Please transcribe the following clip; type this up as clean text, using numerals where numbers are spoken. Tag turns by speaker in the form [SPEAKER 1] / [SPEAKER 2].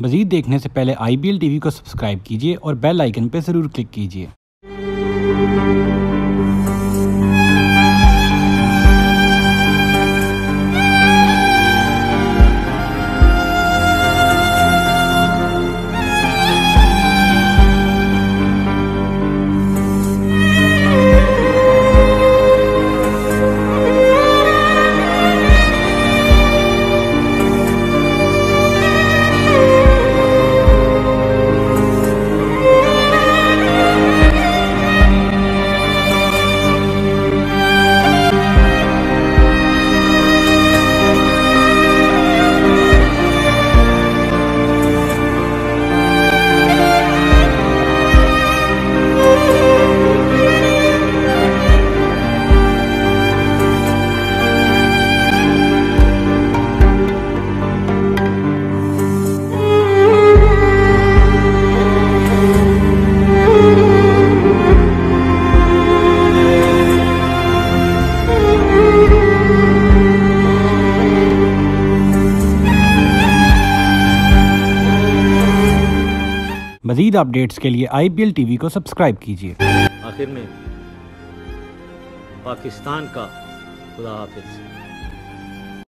[SPEAKER 1] मज़ीद देखने से पहले IBL TV को सब्सक्राइब कीजिए और बेल आइकन पर ज़रूर क्लिक कीजिए। मज़ीद अपडेट्स के लिए IBL TV को सब्सक्राइब कीजिए।
[SPEAKER 2] आखिर में पाकिस्तान का खुदा हाफिज़।